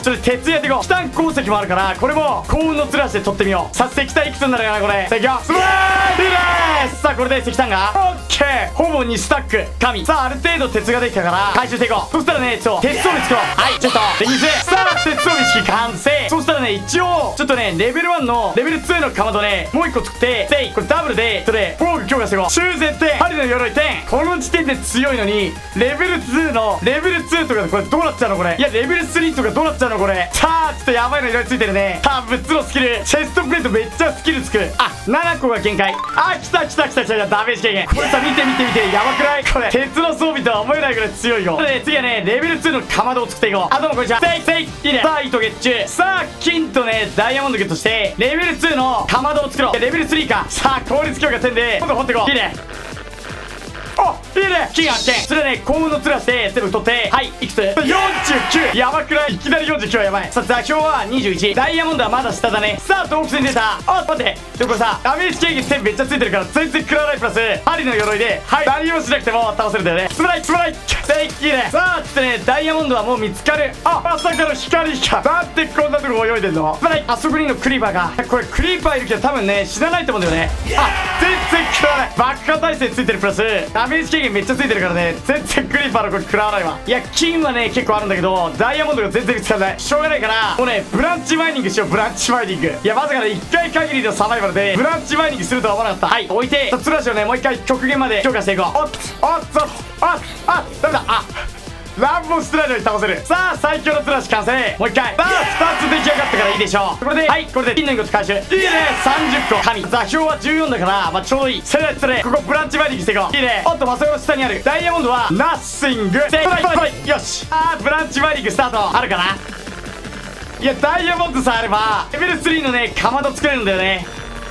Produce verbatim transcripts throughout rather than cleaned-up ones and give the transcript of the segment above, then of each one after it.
それ鉄やっていこう。チタン鉱石もあるから、これも幸運のつる足で取ってみよう。さあ石炭いくつになるかなこれ。さあいくよ。スプレーいいね。さあこれで石炭がオッケー、ほぼにスタック神。さあある程度鉄ができたから回収していこう。そしたらねちょっと鉄装備作ろう。はいちょっとできず。さあ鉄装備式完成。そしたらね一応ちょっとねレベルワンのレベルツーのかまどねもういっこ作って、でこれダブルでそれ防具強化していこう。修繕点、針の鎧点。この時点で強いのにレベルツーのレベルツーとかこれどうなっちゃうのこれ。いやレベルスリーとかどうなっちゃうのこれ。さあちょっとやばいのいろいろついてるね。さあぶっつのスキルチェストプレートめっちゃスキルつく。あななこが限界。あ来た来た来た来た。ダメージ軽減。これさ見て見て見てやばくない？これ鉄の装備とは思えないぐらい強いよ。で次はねレベルツーのかまどを作っていこう。あどうもこんにちは。せいせいいいね。さあ糸ゲッチュ。さあ金とねダイヤモンドゲットしてレベルツーのかまどを作ろう。レベルスリーか。さあ効率強化点で今度掘っていこう。いいね。おいいね。金発見。それね幸運のつらして全部取って、はいいくつ ?よんじゅうきゅう。やばくない？いきなりよんじゅうきゅうはやばい。さあ座標はにじゅういち。ダイヤモンドはまだ下だね。さあ洞窟に出た。あ待って、でもこれさダメージ軽減点めっちゃついてるから全然食らわない。プラス針の鎧ではい何もしなくても倒せるんだよね。スプライスプライせいいいね。さあつってねダイヤモンドはもう見つかる。あまさかの光か。だってこんなとこ泳いでんの。スプライあそこにのクリーパーが。これクリーパーいるけど多分ね死なないと思うんだよね。あ全然食らわない。爆破耐性ついてる。プラスダメージ軽減めっちゃついてるからね全然クリーパーのこれ食らわないわ。いや金はね結構あるんだけどダイヤモンドが全然見つからない。しょうがないからもうねブランチマイニングしよう。ブランチマイニング。いやまさかねいっかい限りのサバイバルでブランチマイニングするとは思わなかった。はい置いてツルハシをねもう一回極限まで強化していこう。おっおっおっあダメだ。あ乱暴してないのに倒せる。さあ最強のツルハシ完成。もう一回。さあふたつ出来上がったからいいでしょう。これではいこれで金の一つ回収。いいねさんじゅっこ神。座標はじゅうよんだからまあちょうどいい。それそれここブランチマイニングしていこう。いいね。おっとまさかの下にあるダイヤモンドはナッシング。よしあーブランチマイニングスタート。あるかな。いやダイヤモンドさえあればレベルスリーのねかまど作れるんだよね。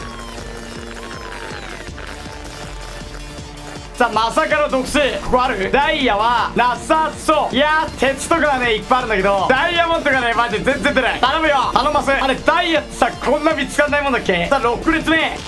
さあまさかの毒数ここある。ダイヤはなさそう。いやー鉄とかはねいっぱいあるんだけどダイヤモンドがねマジで全然出ない。頼むよ頼ます。あれダイヤってさこんな見つかんないもんだっけ。さあろく列目。あ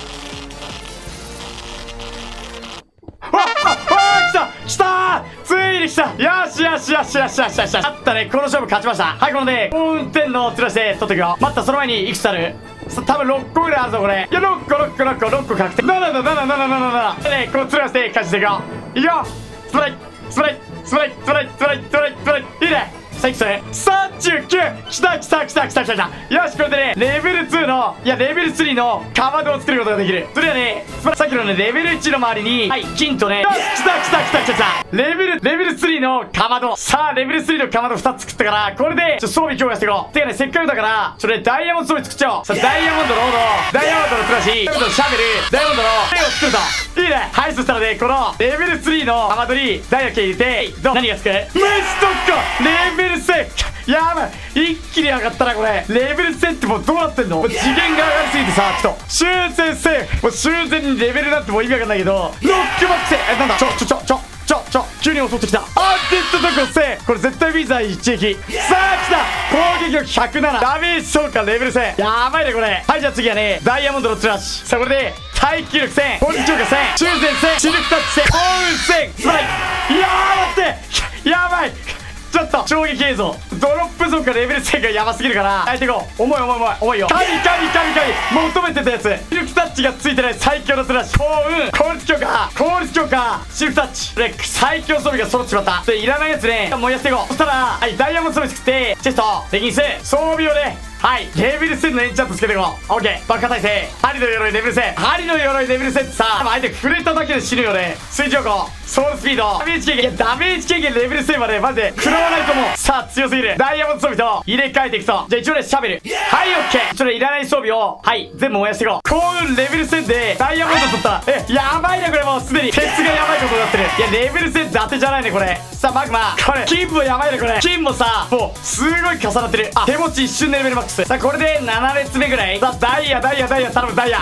ああ来た来たついに来た。よしよしよしよしよしよし。あったねこの勝負勝ちました。はいこので幸運点のつらして取っていくよ。待ったその前にいくつある。さ多分ろっこぐらいあるぞこれ。いやろっころっころっころっこ確定。ななだなななななななでねこうつらして勝ちしていくよ。いくよスプライスプライスプライスプライスプライスプライスプライいいね。さあいくつさんじゅうきゅう。きたきたきたきたきたきた。よしこれでねレベルツーのいやレベルスリーのかまどを作ることができる。それはねさっきのねレベルいちの周りにはい金とねよしきたきたきたきたきたレベルレベルスリーのかまど。さあレベルスリーのかまどふたつ作ったからこれでちょっと装備強化していこう。てかねせっかくだからちょっとねダイヤモンド装備作っちゃおう。さあダイヤモンドのロードダイヤモンドのクラシダイヤモンドのシャベルダイヤモンドの手を作るといいね。はいそしたらねこのレベルスリーのかまどにダイヤ系入れてどう何がつくメストッコレベルセやばい一気に上がったなこれ。レベルせんってもうどうなってんの。もう次元が上がりすぎてさちょっと修正せもう修正にレベルなんてもう意味わかんないけどロックマックスえなんだちょちょちょちょちょちょ急に襲ってきた。アーティストとこせこれ絶対ウィザー一撃。さあ来た攻撃力ひゃくななダメージ消化レベルせんやばいねこれ。はいじゃあ次はねダイヤモンドのツラッシュ。さあこれで耐久力せん攻撃強化せん修正せんシルクタッチせん幸運せんスパイいやー待ってやばいちょっと衝撃映像ドロップゾーンがレベルせんがやばすぎるから相手こう重い重い重い重いよ。神神神神求めてたやつシルクタッチがついてない最強のスラッシュ幸運効率強化効率強化シルクタッチで最強装備が揃ってしまった。でいらないやつね燃やしていこう。そしたらはいダイヤモンド装備作ってチェストレギンス装備をねはいレベルせんのエンチャントつけていこう。オッケー爆破耐性針の鎧レベルせん針の鎧レベルせんってさ相手触れただけで死ぬよね。水上攻ソウルスピードダメージ軽減いやダメージ軽減レベルせんまでマジで食らわないと思う。さあ強すぎるダイヤモンド装備と入れ替えていくとじゃあ一応ねシャベルはいオッケー。ちょっといらない装備をはい全部燃やしていこう。幸運レベルせんでダイヤモンド取ったえやばいねこれもうすでに鉄がやばいことになってる。いやレベルせんって当てじゃないねこれ。さあマグマこれ金もやばいねこれ。金もさもうすごい重なってる。あ手持ち一瞬でレベルマックス。さあこれでなな列目ぐらい。さあダイヤダイヤダイヤ頼むダイヤ。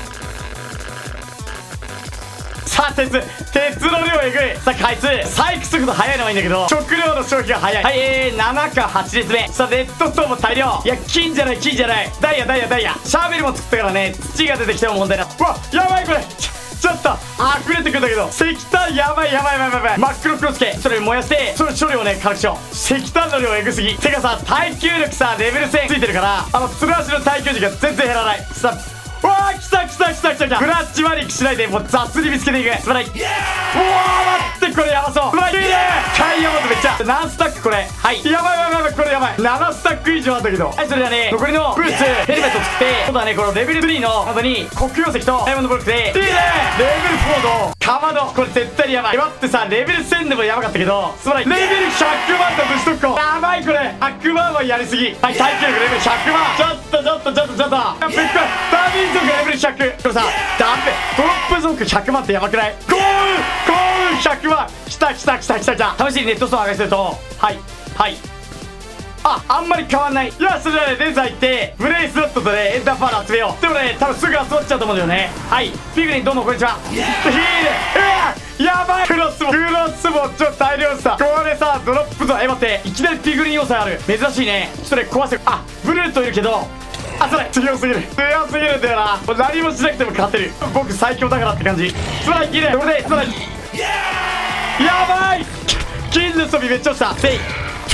さあ鉄鉄の量えぐい。さあ開通採掘速度速いのはいいんだけど食料の消費が早い。はいえー、ななかはち列目。さあレッドストーンも大量いや金じゃない金じゃないダイヤダイヤダイヤシャーベルも作ったからね土が出てきても問題ないうわやばいこれちょちょちょっと溢れてくんだけど、石炭やばいやばいやばいやばい。真っ黒クロスケそれ燃やしてその処理をね軽くしよう。石炭の量エグすぎ。てかさ耐久力さレベルせんついてるから、あのつる足の耐久時が全然減らない。さうわー来た来た来た来た来た。クラッチ割りしないでもう雑に見つけていく。素晴らしい。うわー待ってこれやばそう。素晴らしいね。ダイヤモンドめっちゃ何スタックこれ。はいやばいやばいやばいこれやばい。ななスタック以上あったけど。はいそれではね残りのブーツヘルメットを作って、今度はねこのレベルスリーの本当に黒曜石とダイヤモンドブロックでいいね。レベルフォーのかまどこれ絶対にやばい。待ってさレベルせんでもやばかったけど、素晴らしい。レベルひゃくまんのブシ特攻やばい。これひゃくまんはやりすぎ。はい耐久力レベルひゃくまん。ちょっとちょっとちょっとちょっとやっぱびっくり。ダメージ力レベルひゃく。これさダメドロップゾークひゃくまんってやばくない？幸運幸運ひゃくまん。きたきたきたきたきた。試しにネットストア上がりするとはいはいあ、あんまり変わんない。いや、それではね、レンザー行って、ブレイスロットとね、エンダーパール集めよう。でもね、多分すぐ集まっちゃうと思うんだよね。はい。ピグリンどうもこんにちは。いいね。うわやばいクロスボクロスボちょっと大量さ。これさ、ドロップゾーン。え、待って。いきなりピグリン要素ある。珍しいね。ちょっとね、壊せる。あ、ブルートいるけど、あ、それ強すぎる強すぎるんだよな。もう何もしなくても勝てる。僕最強だからって感じ。スライキーね。これで、スライやばい金の装備めっちゃ落ちた。せい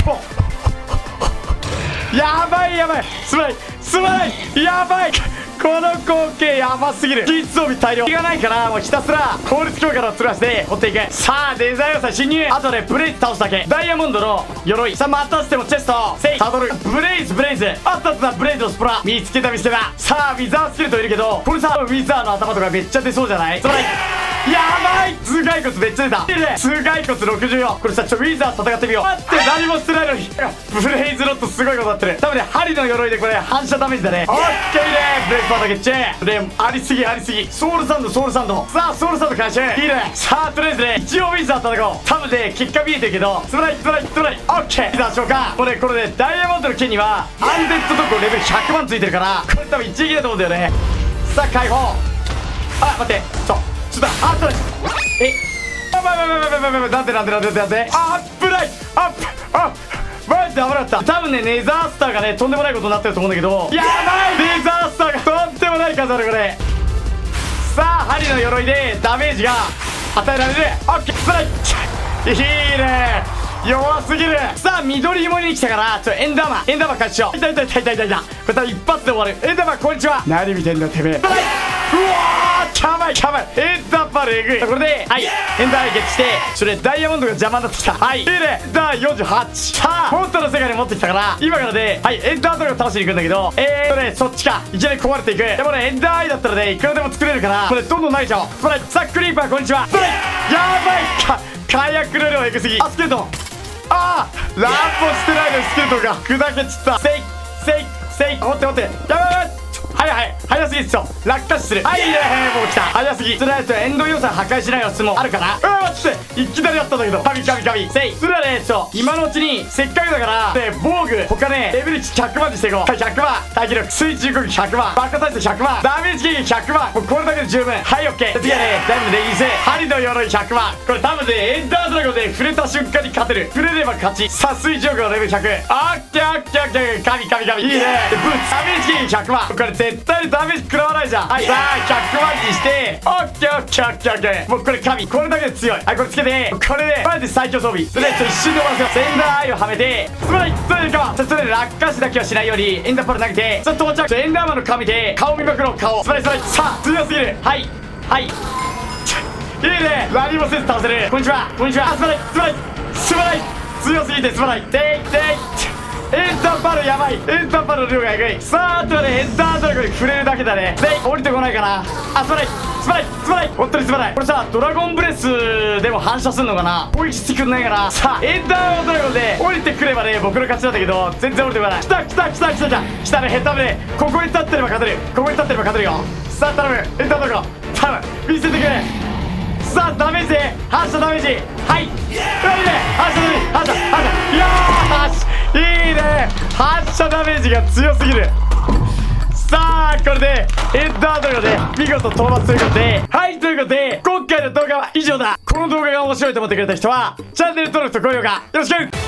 やばいやばいすまないすまないやばいこの光景やばすぎる。金装備大量気がないからもうひたすら効率強化のつる足で掘っていく。さあデザイン要塞侵入。あとねブレイズ倒すだけ。ダイヤモンドの鎧さあまたしてもチェストせいサドルブレイズブレイズあったあったブレイズのスプラ見つけた見つけた。さあウィザースケルトンいるけどこれさウィザーの頭とかめっちゃ出そうじゃない？それやばい頭蓋骨めっちゃ出た。いいね頭蓋骨ろくじゅうよん。これさちょウィザー戦ってみよう。待って何もしてないのにブレイズロットすごいことなってる。多分ね針の鎧でこれ反射ダメージだね。オッケーいいねブレイズパートゲッチェでありすぎありすぎ。ソウルサンドソウルサンドさあソウルサンド回収いいね。さあとりあえずね一応ウィザー戦おう。多分ね結果見えてるけどつらいつらいつらいオッケーウィザー召喚。これこれねダイヤモンドの剣にはアンデッドドッグレベルひゃくまんついてるからこれ多分一撃だと思うんだよね。さあ解放。あ待ってそうちょっとあとえあばばばばばばばなんでなんでなんでなんであっぶないあっあっマジで危なかった。多分ねネザースターがねとんでもないことになってると思うんだけどやばいネザースターがとんでもない数あるこれ。さあ針の鎧でダメージが与えられる。オッケーストライクいいね弱すぎる。さあ緑芋に来たからちょっとエンダーマンエンダーマン開始しよう。いたいたいたいたいたいたこれ多分一発で終わる。エンダーマンこんにちは何見てんだてめえ。うわーキャバいキャバいエンダーパールえぐい。これではいエンダーゲットしてそれダイヤモンドが邪魔になってきた。はいいいねだよんじゅうはち。さあ本当の世界に持ってきたから今からねはいエンダードラゴン倒しに行くんだけどえーとねそっちかいきなり壊れていく。でもねエンダーアイだったらねいくらでも作れるからこれどんどん投げちゃおう。それさあクリーパーこんにちは。それやばいか火薬の量エグすぎ。あスケルトンああ乱歩してないのにスケルトンが砕けちった。せいせいせい持って持ってやばいやばいはいはい早すぎっすよ落下死する。はいいいねもう来た早すぎ。それはエンド要塞破壊しないやつもあるかな。うわ待っていきなりやったんだけど神神神せいそれはねちょ今のうちにせっかくだからで防具他ねレベルひゃくまんにしていこう。ひゃくまん耐久力水中攻撃ひゃくまん爆破耐性ひゃくまんダメージ軽減ひゃくまんもうこれだけで十分。はいオッケー次はねダイムでいいぜ針の鎧ひゃくまんこれ多分ねエンダードラゴンで触れた瞬間に勝てる。触れれば勝ち。さあ水中攻撃のレベルひゃくオッケーオッケーオッケー神神神いいねでブーツダメージ軽減ひゃくまんこれ絶対にダメージ食らわないじゃん。はいさあひゃくまんにしてオッケーオッケーオッケーオッケーもうこれ神これだけで強い。はいこれつけてこれでマジで最強装備。それでちょっと一瞬で終わらせよう。センダーアイをはめてつまりそれでかそれで落下死だけはしないようにエンダーパール投げてちょっと到着エンダーマンの神で顔見まくろう顔つまりそれさあ強すぎる。はいはいいいね何もせず倒せる。こんにちはこんにちはあすまないすまないすまない強すぎてすまないていていエンダーパールやばいエンダーパールの量がえぐい。さああとはねエンダードラゴンに触れるだけだね。で降りてこないかなあすまないすまないすまない本当にすまない。これさドラゴンブレスでも反射すんのかな攻撃してくんないかな。さあエンダードラゴンで降りてくればね僕の勝ちなんだけど全然降りてこない。来た来た来た来た来た来たねヘタブでここに立ってれば勝てるここに立ってれば勝てるよ。さあ頼むエンダードラゴン頼む見せてくれ。さあダメージで反射ダメージはいいいね反射ダメージ反射反射いやーいいね反射ダメージが強すぎる。さあこれでエンダードラゴンで見事討伐ということではいということで今回の動画は以上だ。この動画が面白いと思ってくれた人はチャンネル登録と高評価よろしく。